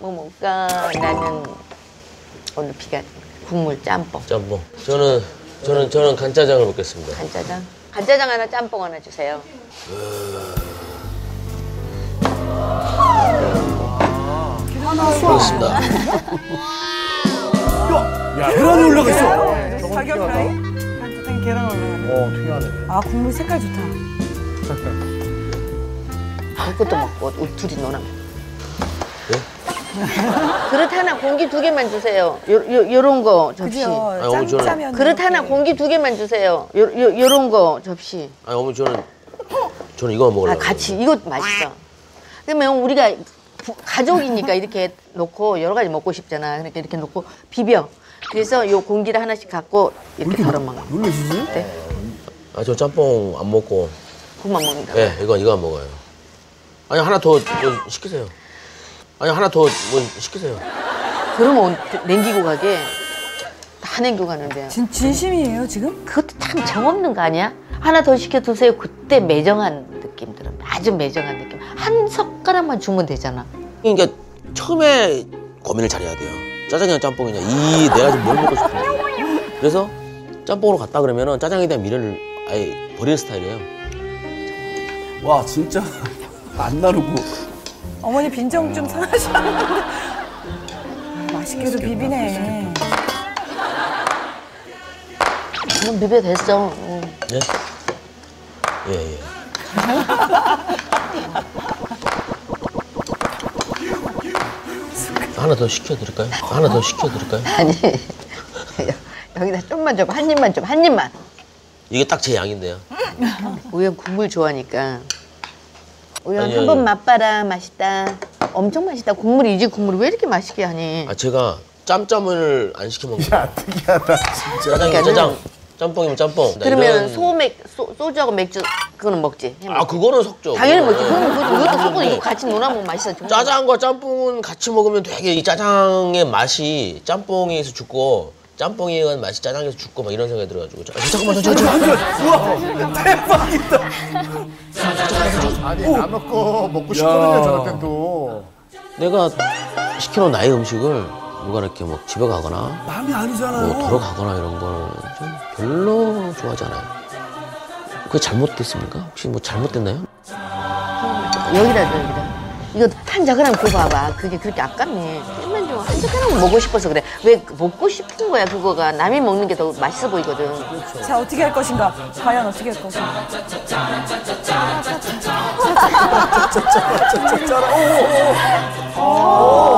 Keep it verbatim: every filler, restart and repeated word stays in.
뭐 먹을까? 나는 오늘 비가 국물 짬뽕. 짬뽕. 저는 저는 저는 간짜장을 먹겠습니다. 간짜장? 간짜장 하나, 짬뽕 하나 주세요. 그렇습니다. 야, 계란이 올라가 있어. 사격 프라이? 간짜장에 계란 올라가네. 어, 특이하네. 아, 국물 색깔 좋다. 그것도 먹고 우리 둘이 노나. 네? 그릇 하나, 공기 두 개만 주세요. 요, 요, 요런 거 접시. 그죠? 아니, 어머니, 저는- 짬짜면 그릇 하나, 공기 두 개만 주세요. 요, 요, 요런 거 접시. 아니 어머니 저는 저는 이거 먹으려고. 아, 같이. 이거 맛있어. 그러면 우리가 부- 가족이니까 이렇게 놓고 여러 가지 먹고 싶잖아. 그러니까 이렇게 놓고 비벼. 그래서 요 공기를 하나씩 갖고 이렇게 덜어 먹어. 놀라시지? 네. 아, 저 짬뽕 안 먹고. 그만 먹는다. 예, 이거 이거 안 먹어요. 아니 하나 더 뭐 시키세요. 아니 하나 더 뭐 시키세요. 그러면 냉기고 가게 다 냉기고 가는데. 진, 진심이에요, 지금? 그것도 참 정없는 거 아니야? 하나 더 시켜두세요. 그때 매정한 느낌 들어. 아주 매정한 느낌. 한 젓가락만 주면 되잖아. 그러니까 처음에 고민을 잘해야 돼요. 짜장이냐 짬뽕이냐. 이 내가 지금 뭘 먹고 싶은지. 그래서 짬뽕으로 갔다 그러면은 짜장에 대한 미련을 아예 버리는 스타일이에요. 와, 진짜 안 나르고. 어머니 빈정 좀 상하시는데. 맛있게도 비비네. 그럼 비벼 됐어. 응. 예? 예, 예. 하나 더 시켜드릴까요? 하나 더 시켜드릴까요? 아니 여기다 좀만 좀 한 입만 좀 한 입만. 이게 딱 제 양인데요. 우연 국물 좋아하니까. 우연 아니, 한번 아니. 맛봐라. 맛있다. 엄청 맛있다. 국물이 이 집 국물을 왜 이렇게 맛있게 하니? 아 제가 짬짬을 안 시켜 먹는 거예요. 야, 특이하다, 진짜. 짜장이면 짜장, 짬뽕이면 짬뽕. 그러면 이런- 소맥 소, 소주하고 맥주 그거는 먹지. 해 아 먹지. 그거는 섞죠. 당연히 먹지. 그거는. 그럼 그것도 이것도 섞고 네. 이거 같이 놀아 먹으면 맛있어. 정말. 짜장과 짬뽕은 같이 먹으면 되게 이 짜장의 맛이 짬뽕에서 죽고 짬뽕에 간 맛이 짜장에서 죽고 막 이런 생각이 들어가지고. 자, 잠깐만, 잠깐만, 잠깐만. 대박이다. 아니 남의 거 먹고 싶거든요 저 같은 또. 내가 시켜놓은 나의 음식을 누가 이렇게 뭐 집에 가거나 마음이 아니잖아요. 뭐 돌아가거나 이런 거는 좀 별로 좋아하지 않아요. 그게 잘못됐습니까? 혹시 뭐 잘못됐나요? 여기다 줘, 여기다. 이거 한 젓가락 그거 봐봐. 그게 그렇게 아깝네. 조금만 좀 한 젓가락 먹고 싶어서 그래. 왜 먹고 싶은 거야 그거가. 남이 먹는 게 더 맛있어 보이거든. 자, 어떻게 할 것인가? 과연 어떻게 할 것인가? 짜짜짜라. 오, 오, 오.